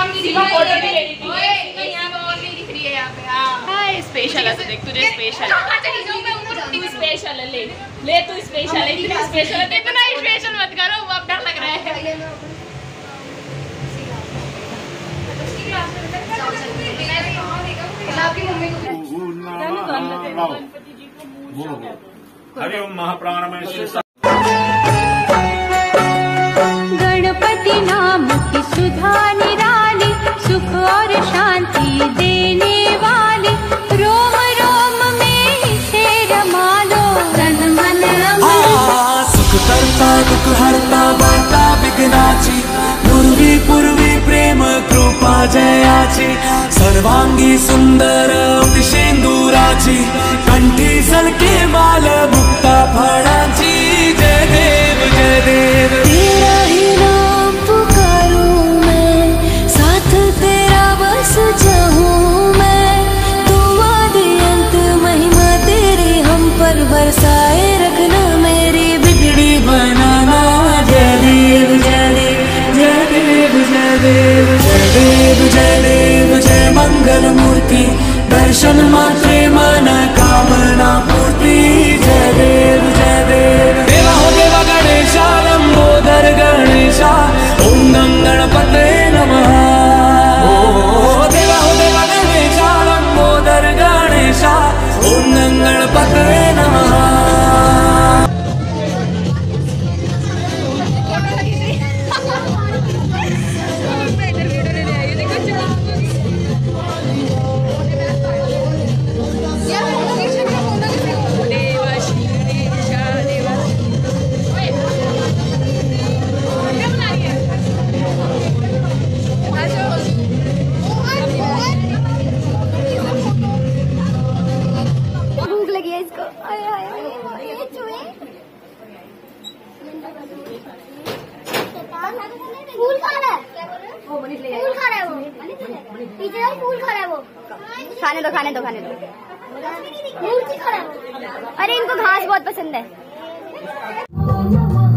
Special है, देख तुझे स्पेशल तू स्पेशल है, ले तू स्पेशल है, इतना स्पेशल है, इतना स्पेशल मत करो, वो अब डर लग रहा है। हरि ओम महाप्राणमय गणपति नाम की सुधा निराली, सुख और शांति देने वाली, रोम रोम में इसे रमा लो, तन मन सुख करता दुख हरता वार्ता विघ्नाची, पूर्वी पूर्वी प्रेम कृपा जयाची, सर्वांगी सुंदर शेंदुराची, कंठी सलके माल मुक्ता फळाची, जय देव जय देव। तेरा ही नाम पुकारूं मैं, साथ तेरा बस जाऊं मैं, तू आदि अंत महिमा तेरी हम पर बरसाए रखना, मेरी बिगड़ी बनाना, जय देव जय देव जय देव जय देव जय देव जय देव जय मंगल मूर्ति, दर्शन मात्रे मन कामना पूर्ति, जय देव जय देव। देवा हो देवा गणेशा लंबोदर गणेशा, ओम नम गणपते नमः। ओ देवा हो देवा गणेशा लंबोदर गणेशा, ओम नम गणपते नमः। फूल खा रहा है, फूल खा रहा है वो, पीछे और फूल खा रहा है वो। खाने दो खाने दो खाने दो, फूल खा रहा है। अरे इनको घास बहुत पसंद है।